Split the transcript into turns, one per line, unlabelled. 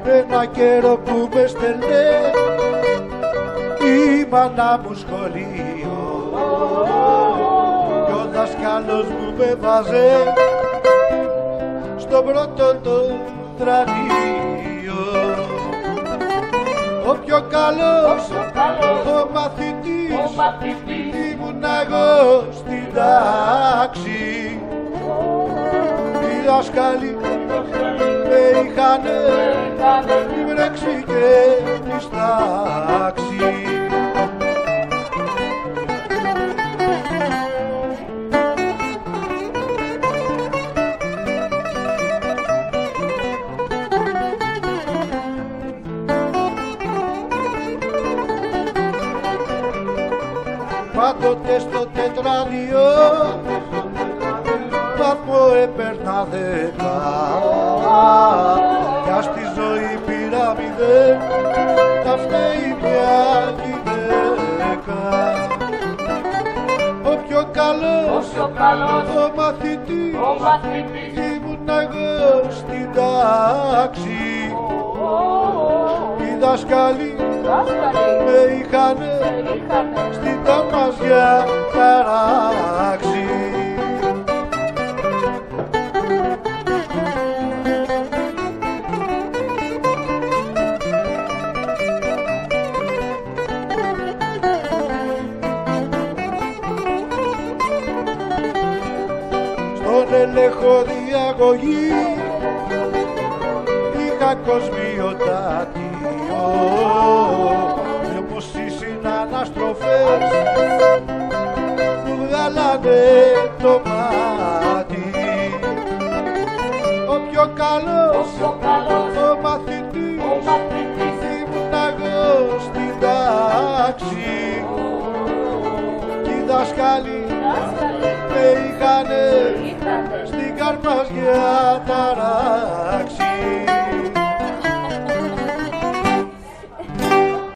ένα καιρό που με στέλνε η μάνα μου σχολείο κι ο δάσκαλος μου με βάζε στον πρώτο το τρανείο. Ο πιο καλός ο μαθητής ήμουν εγώ στην τάξη. Οι δάσκαλοι με είχανε βρέξει και μιστάξει. Πάντοτε στο τετράδιο βαθμό έπαιρνα 10 κι ας τη ζωή πήρα 0 τα φταίει μια γυναίκα. Ο πιο καλός ο μαθητής ήμουν εγώ στην τάξη. Οι δάσκαλοι με είχανε στην ταμαζιά ταράξει. Στον έλεγχο διαγωγή είχα κοσμιοτάτιο και όπως οι συναναστροφές μου βγάλανε το μάτι. Ο πιο καλός ο μαθητής ήμουν εγώ στην τάξη. Κι οι δάσκαλοι με είχανε στην καρπαζιά τα